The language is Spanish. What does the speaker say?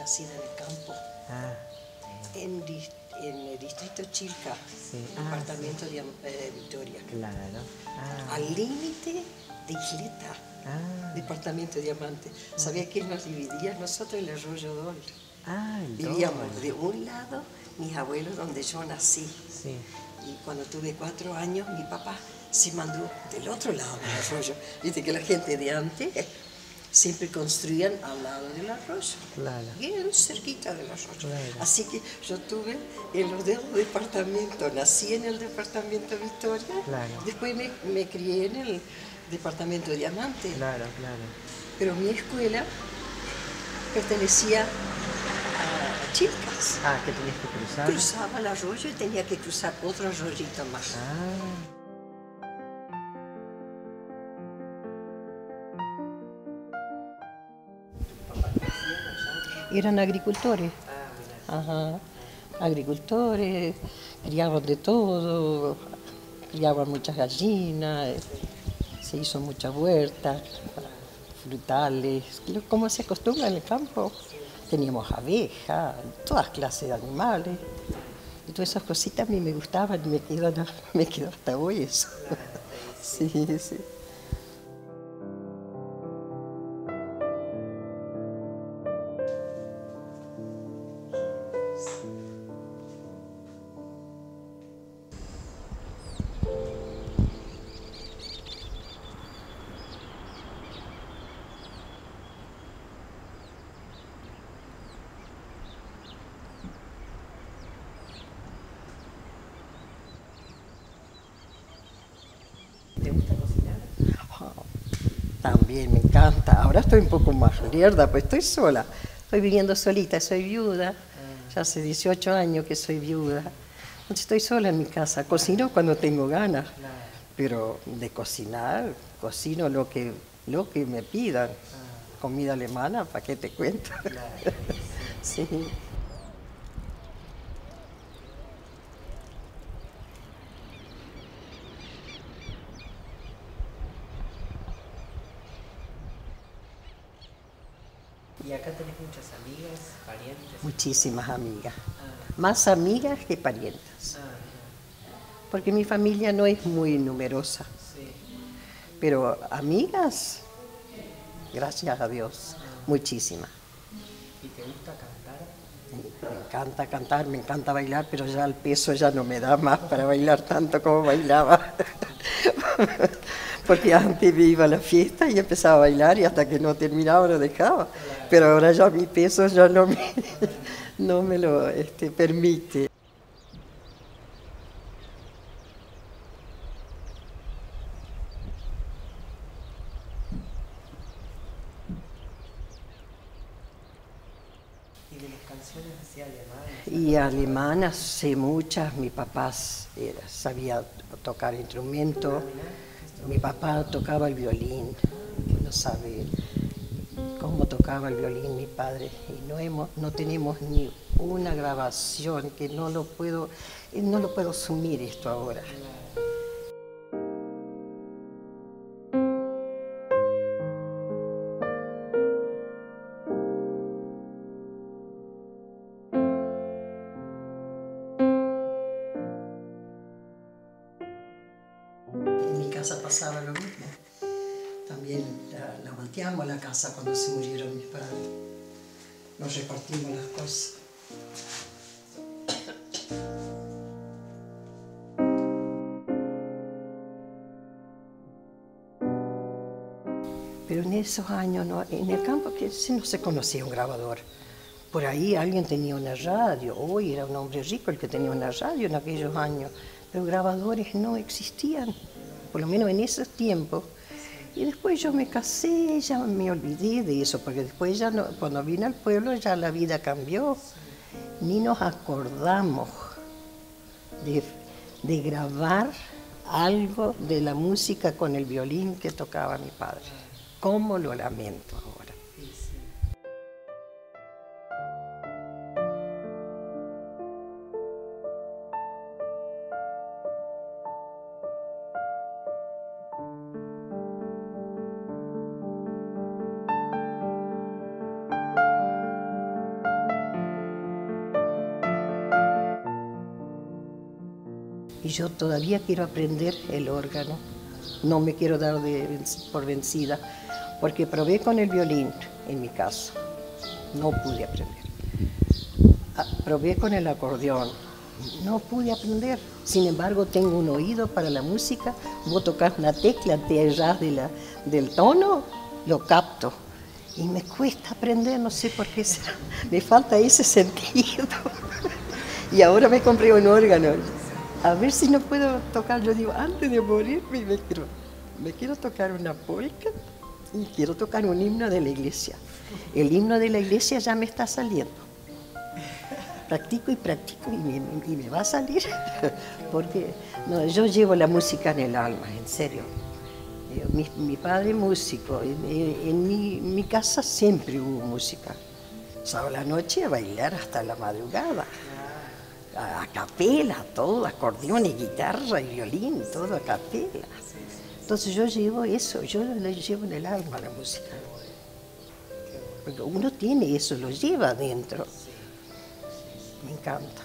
nacida en el campo, Ah, en el distrito Chilca, sí. departamento de Victoria, Claro. al límite de Isleta, departamento de Diamante. ¿Sabía quién nos dividía? Nosotros, el Arroyo Dol. El Vivíamos Dol. de un lado, mis abuelos, donde yo nací. Sí. Y cuando tuve 4 años, mi papá se mandó del otro lado del arroyo. Viste que la gente de antes siempre construían al lado del arroyo, Claro. bien cerquita del arroyo. Claro. Así que yo tuve en los dos departamentos, nací en el departamento Victoria, Claro. después me crié en el departamento Diamante. Claro, claro. Pero mi escuela pertenecía a Chilcas. ¿Qué tenías que cruzar? Cruzaba el arroyo y tenía que cruzar otro arroyito más. Eran agricultores. Ajá. Agricultores, criaban de todo, criaban muchas gallinas, se hizo mucha huerta, frutales, como se acostumbra en el campo. Teníamos abejas, todas clases de animales. Y todas esas cositas a mí me gustaban y me quedó hasta hoy eso. Sí, sí. ¿Te gusta cocinar? También me encanta. Ahora estoy un poco más lerda, pues estoy sola. Estoy viviendo solita, soy viuda. Ya hace 18 años que soy viuda. Entonces estoy sola en mi casa. Cocino cuando tengo ganas. Pero de cocinar, cocino lo que me pidan. Comida alemana, ¿para qué te cuento? Sí. ¿Y acá tenés muchas amigas, parientes? Muchísimas amigas. Más amigas que parientas. Porque mi familia no es muy numerosa. Sí. Pero amigas, gracias a Dios, muchísimas. ¿Y te gusta cantar? Me encanta cantar, me encanta bailar, pero ya el peso ya no me da más para bailar tanto como bailaba. Porque antes me iba a la fiesta y empezaba a bailar y hasta que no terminaba no dejaba. Pero ahora ya mi peso ya no me lo permite. ¿Y de las canciones así alemanas? Y alemanas sé muchas, mi papá sabía tocar instrumento, mi papá tocaba el violín, no sabe cómo tocaba el violín mi padre, y no tenemos ni una grabación, que no lo puedo asumir esto ahora. En mi casa pasaba lo mismo. También la volteamos la casa cuando se murieron mis padres. Nos repartimos las cosas. Pero en esos años, en el campo que no se conocía un grabador. Por ahí alguien tenía una radio. Hoy era un hombre rico el que tenía una radio en aquellos años. Pero grabadores no existían, por lo menos en esos tiempos. Y después yo me casé, ya me olvidé de eso, porque después ya cuando vine al pueblo ya la vida cambió. Ni nos acordamos de grabar algo de la música con el violín que tocaba mi padre. ¿Cómo lo lamento ahora? y yo todavía quiero aprender el órgano. No me quiero dar por vencida, porque probé con el violín en mi casa, no pude aprender. Probé con el acordeón, no pude aprender. Sin embargo, tengo un oído para la música. Vos tocas una tecla, te errás del tono, lo capto. Y me cuesta aprender, no sé por qué será. Me falta ese sentido. Y ahora me compré un órgano. A ver si no puedo tocar. Yo digo, antes de morirme, me quiero tocar una polca y quiero tocar un himno de la iglesia. El himno de la iglesia ya me está saliendo. Practico y practico y me va a salir. Porque no, yo llevo la música en el alma, en serio. Mi padre es músico, en mi casa siempre hubo música. Sábado a la noche a bailar hasta la madrugada. A capela, todo, acordeón y guitarra y violín, todo a capela. Entonces yo llevo eso, yo lo llevo en el alma la música. Porque uno tiene eso, lo lleva adentro. Me encanta.